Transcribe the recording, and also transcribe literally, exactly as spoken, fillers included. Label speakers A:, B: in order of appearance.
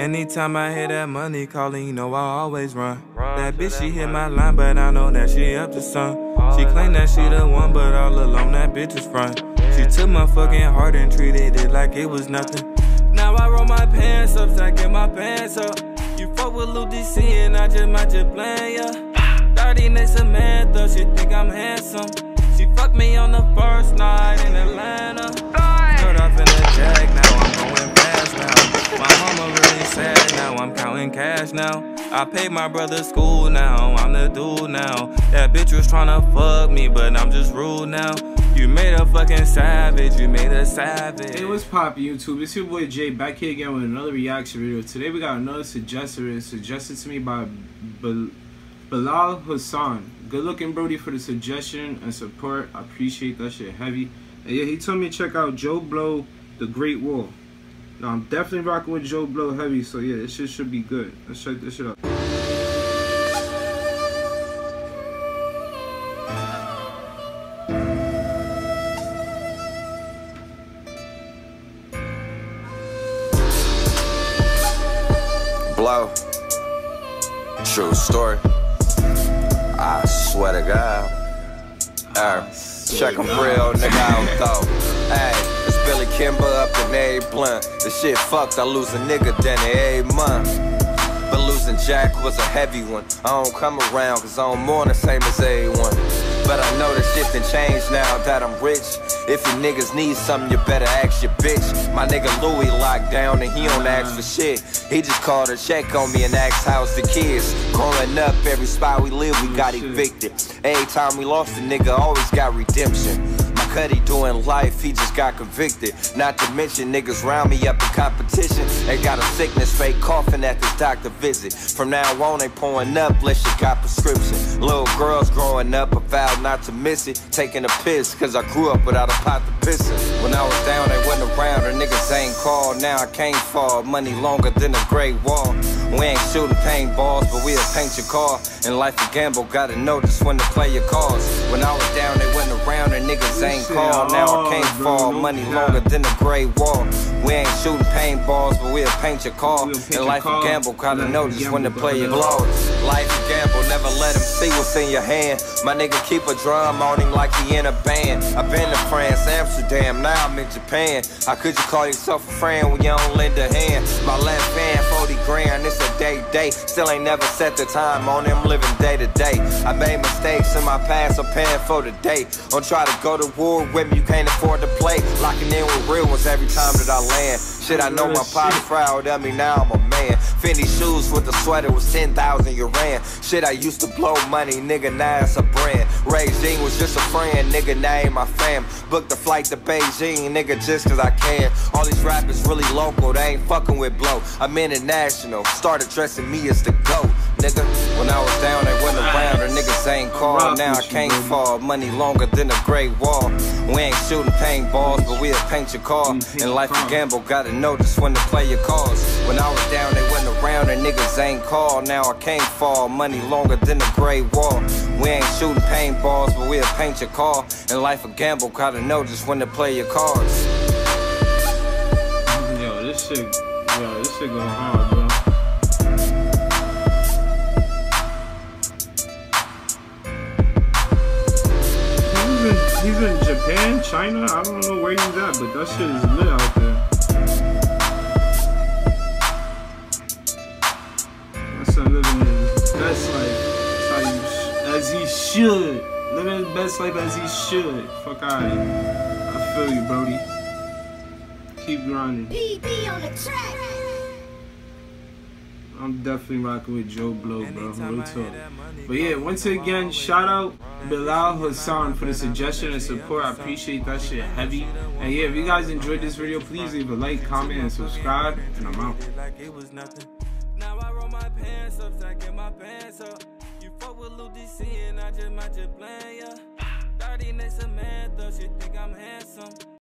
A: Anytime I hear that money calling, you know I always run. That bitch, she hit my line, but I know that she up to some. She claim that she the one, but all alone that bitch is front. She took my fucking heart and treated it like it was nothing. Now I roll my pants up, so I get my pants up. You fuck with Lil D C and I just might just play ya. thirty next Samantha, she think I'm handsome. She fucked me on the first night in Atlanta. Cut off in the jag, now I'm going fast now. My mama really sad now, I'm counting cash now. I paid my brother's school now, I'm the dude now. That bitch was tryna fuck me, but I'm just rude now. You made a fucking savage, you made a savage.
B: Hey, what's poppin' YouTube? It's your boy Jay back here again with another reaction video. Today we got another suggestion. It's suggested to me by Bel Bilal Hassan. Good looking Brody for the suggestion and support. I appreciate that shit heavy. And yeah, he told me to check out Joe Blow, The Great Wall. Now I'm definitely rocking with Joe Blow heavy, so yeah, this shit should be good. Let's check this shit out.
C: Blow. True story. I swear to God. Uh, check them real nigga out though. Hey, it's Billy Kimber up in A blunt. The shit fucked, I lose a nigga then every month. But losing Jack was a heavy one. I don't come around cause I don't mourn the same as everyone. But I know that shit done changed now that I'm rich. If you niggas need something, you better ask your bitch. My nigga Louis locked down and he don't ask for shit. He just called a check on me and asked how's the kids. Growing up, every spot we live, we got evicted. Every time we lost a nigga, always got redemption. My cuddy doing life, he just got convicted. Not to mention niggas round me up in competition. They got a sickness, fake coughing at this doctor visit. From now on, they pouring up, unless you got prescription. Little girls growing up, I vowed not to miss it. Taking a piss, cause I grew up without a pot to piss in. When I was down, they wasn't around, the niggas ain't called. Now I can't fall, money longer than a Great Wall. We ain't shooting paintballs, but we'll paint your car. And life a gamble, gotta know just when to play your cards. When I was down, they wasn't around, the niggas ain't called. Now I can't fall, money longer than a Great Wall. We ain't shooting paintballs, but we'll paint your car. And life a gamble, gotta know just when to play your cards. Life a gamble, never let him see what's in your hand. My nigga keep a drum on him like he in a band. I've been to France, Amsterdam, now I'm in Japan. How could you call yourself a friend when you don't lend a hand? My left hand, forty grand, it's a day day. Still ain't never set the time on him, living day to day. I made mistakes in my past, I'm paying for the day. Don't try to go to war with me, you can't afford to play. Locking in with real ones every time that I land. Shit, I know my pops proud of me, now I'm a man. Fendi shoes with the sweater was ten thousand you ran. Shit, I used to blow money, nigga, now it's a brand. Beijing was just a friend, nigga, now ain't my fam. Booked the flight to Beijing, nigga, just cause I can. All these rappers really local, they ain't fucking with blow. I'm international, started dressing me as the GOAT, nigga. When I was down, they wasn't around, the niggas ain't called. Now I can't fall, money longer than a Great Wall. We ain't shooting paintballs, but we'll paint your car. And life a gamble, gotta know just when to play your cards. When I was down, they wasn't around, the niggas ain't called. Now I can't fall, money longer than a Great Wall. We ain't shooting paintballs, but we'll paint your car. And life a gamble, gotta know just when to play your cards.
B: Yo, this shit, yo, this shit going hard, bro. He's in, he's in Japan, China, I don't know where he's at, but that shit is lit out there. My son living his best life, that's how you sh as he should. Living his best life as he should. Fuck out of here. I feel you, Brody. Keep grinding.
D: P B on the track.
B: I'm definitely rocking with Joe Blow, bro. Real talk. But yeah, once again, shout out Bilal Hassan for the suggestion and support. I appreciate that shit heavy. And yeah, if you guys enjoyed this video, please leave a like, comment, and subscribe. And I'm out.
A: Now I roll my pants up, so I get my pants up. You fuck with Lil D C and I just might just play ya. thirty next Samantha, she think I'm handsome.